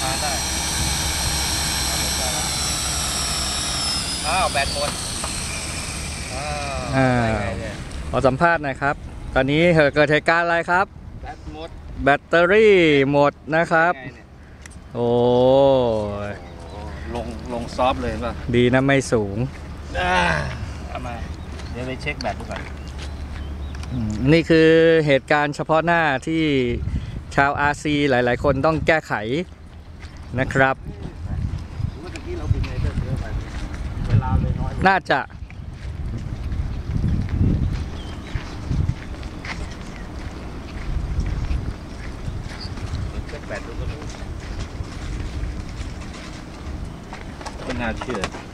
ทานได้อ้าวแบตหมดขอสัมภาษณ์หน่อยครับตอนนี้เกิดเหตุการณ์อะไรครับแบตหมดแบตเตอรี่หมดนะครับโอ้ลงซอฟเลยป่ะดีนะไม่สูงเอามาเดี๋ยวไปเช็คแบตดูก่อนนี่คือเหตุการณ์เฉพาะหน้าที่ชาว RC หลายๆคนต้องแก้ไขนะครับน่าจะไม่น่าเชื่อ